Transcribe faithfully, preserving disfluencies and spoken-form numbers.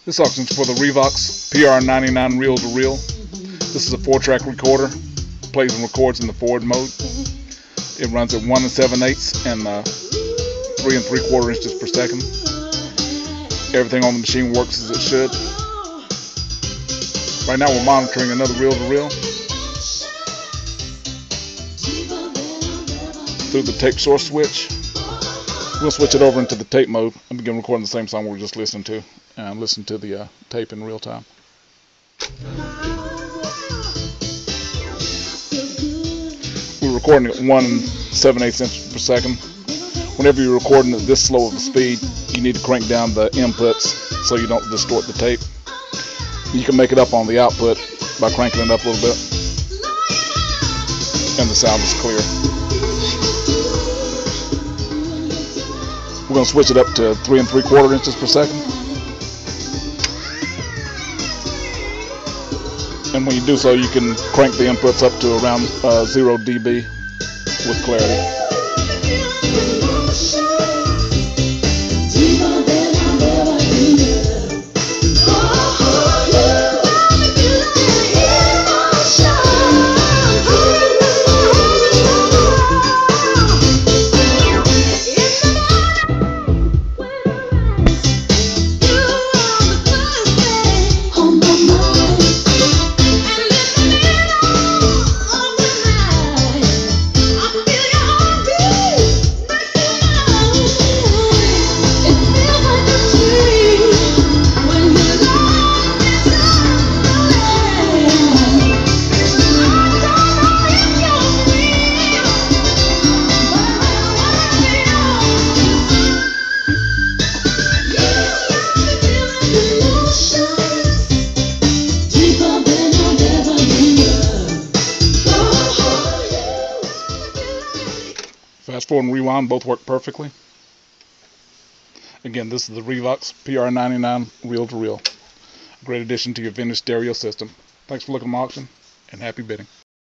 This auction is for the Revox P R ninety-nine reel to reel. This is a four track recorder. Plays and records in the forward mode. It runs at one and seven eighths and uh, three and three quarter inches per second. Everything on the machine works as it should. Right now we're monitoring another reel to reel through the tape source switch. We'll switch it over into the tape mode and begin recording the same song we were just listening to, and listen to the uh, tape in real time. We're recording at one and seven eighths inches per second. Whenever you're recording at this slow of a speed, you need to crank down the inputs so you don't distort the tape. You can make it up on the output by cranking it up a little bit, and the sound is clear. We're going to switch it up to three and three quarter inches per second. And when you do so, you can crank the inputs up to around uh, zero D B with clarity. Fast forward and rewind both work perfectly. Again, this is the Revox P R ninety-nine reel to reel. A great addition to your vintage stereo system. Thanks for looking at my auction, and happy bidding.